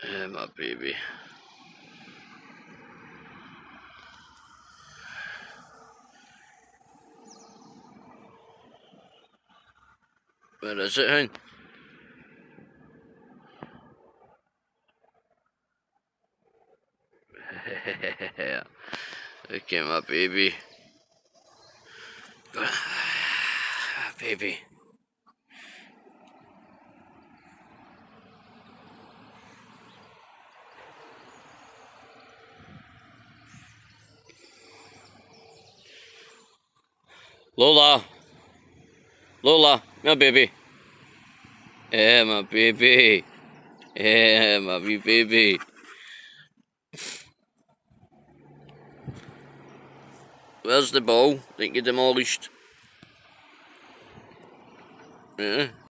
Yeah, my baby. Where is it, hon? Okay, my baby. Baby. Lola. Lola, my baby. Yeah, my baby. Yeah, my wee baby. Where's the ball that you demolished? Yeah.